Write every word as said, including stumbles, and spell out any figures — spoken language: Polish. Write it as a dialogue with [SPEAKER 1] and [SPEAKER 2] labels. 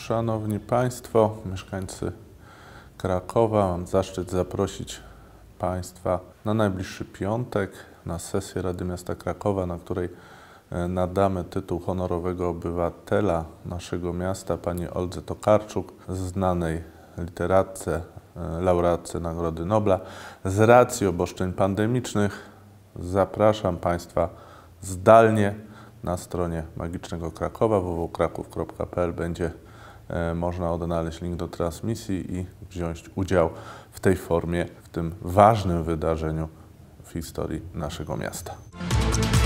[SPEAKER 1] Szanowni Państwo, mieszkańcy Krakowa, mam zaszczyt zaprosić Państwa na najbliższy piątek na sesję Rady Miasta Krakowa, na której nadamy tytuł honorowego obywatela naszego miasta pani Oldze Tokarczuk, znanej literatce, laureatce Nagrody Nobla. Z racji obostrzeń pandemicznych zapraszam Państwa zdalnie na stronie Magicznego Krakowa w w w kropka kraków kropka p l będzie e, można odnaleźć link do transmisji i wziąć udział w tej formie, w tym ważnym wydarzeniu w historii naszego miasta.